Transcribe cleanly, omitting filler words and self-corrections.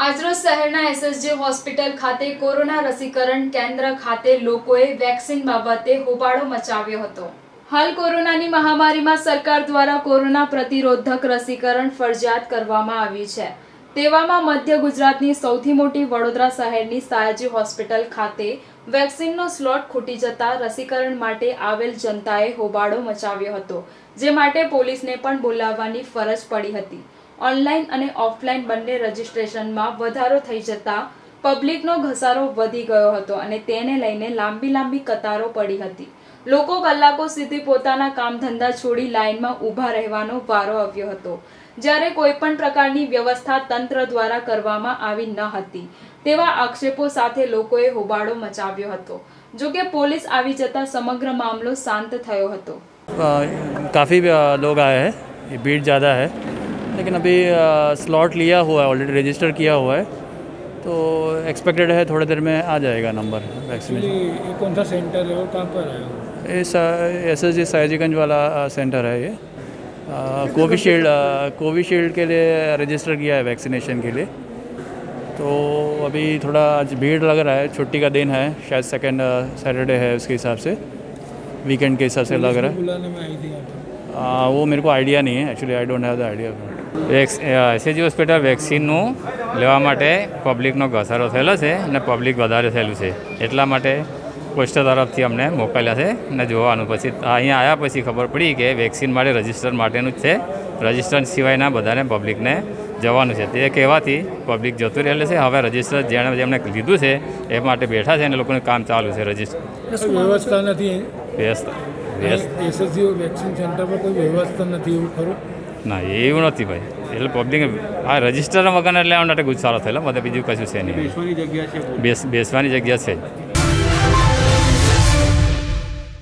આજરોજ શહેરના SSG hospital ખાતે કોરોના રસીકરણ કેન્દ્ર ખાતે લોકોએ વેક્સિન બાબતે હોબાળો મચાવ્યો હતો। હાલ કોરોનાની મહામારીમાં સરકાર દ્વારા કોરોના પ્રતિરોધક રસીકરણ ફરજિયાત કરવામાં આવ્યું છે। તેવામાં મધ્ય ગુજરાતની સૌથી મોટી વડોદરા શહેરની સયાજી હોસ્પિટલ ખાતે વેક્સિનનો સ્લોટ ખૂટી જતા રસીકરણ માટે આવેલ જનતાએ હોબાળો મચાવ્યો હતો, જે માટે પોલીસને પણ બોલાવવાની ફરજ પડી હતી। ऑनलाइन અને ઓફલાઈન બંને રજીસ્ટ્રેશનમાં વધારો થઈ જતા પબ્લિકનો ઘસારો વધી ગયો હતો અને તેને લઈને લાંબી કતારો પડી હતી। લોકો કલાકો સુધી પોતાના કામ ધંધા છોડી લાઈનમાં ઊભા રહેવાનો વારો આવ્યો હતો, જ્યારે કોઈ પણ પ્રકારની વ્યવસ્થા તંત્ર દ્વારા કરવામાં આવી ન હતી તેવા આક્ષેપો સાથે લોકોએ હોબાળો મચાવ્યો હતો। જો કે પોલીસ આવી જતા સમગ્ર મામલો શાંત થયો હતો। काफ़ी लोग आए हैं, ये भीड़ ज़्यादा है, लेकिन अभी स्लॉट लिया हुआ है, ऑलरेडी रजिस्टर किया हुआ है, तो एक्सपेक्टेड है थोड़ी देर में आ जाएगा नंबर वैक्सीनेशन। ये कौन सा सेंटर है और कहाँ पर है? ये एसएसजी सयाजीगंज वाला सेंटर है। ये कोविशील्ड के लिए रजिस्टर किया है वैक्सीनेशन के लिए। तो अभी थोड़ा आज भीड़ लग रहा है, छुट्टी का दिन है, शायद सेकेंड सैटरडे है, उसके हिसाब से वीकेंड के हिसाब से लग रहा है। बुलाने में आई थी वो मेरे को आइडिया नहीं है, actually I don't have the idea. SSG hospital વેક્સિનનું લેવા માટે પબ્લિકનો ઘસારો થયેલો છે અને પબ્લિક વધારે થયેલું છે, એટલા માટે પોસ્ટર તરફથી અમને મોકલ્યા છે અને જોવાનું પછી અહીંયા આવ્યા પછી ખબર પડી કે વેક્સિન માટે રજિસ્ટર માટેનું જ છે, રજિસ્ટર સિવાયના બધાને પબ્લિકને જવાનું છે। તે કહેવાથી પબ્લિક જતું રહેલું છે। હવે રજિસ્ટર જેમણે લીધું છે એ માટે બેઠા છે અને લોકોનું કામ ચાલુ છે। રજિસ્ટર વ્યવસ્થા નથી, વ્યવસ્થા એસએસજી વેક્સિન સેન્ટર પર કોઈ વ્યવસ્થા નથી, એવું ખરું? ના, એવું નથી ભાઈ, એટલે પબ્લિક આ રજિસ્ટર વગર એટલે માટે ગુસ્સારો થયેલો, બધે બીજું કશું છે નહીં। બેસવાની જગ્યા છે? બેસવાની જગ્યા છે।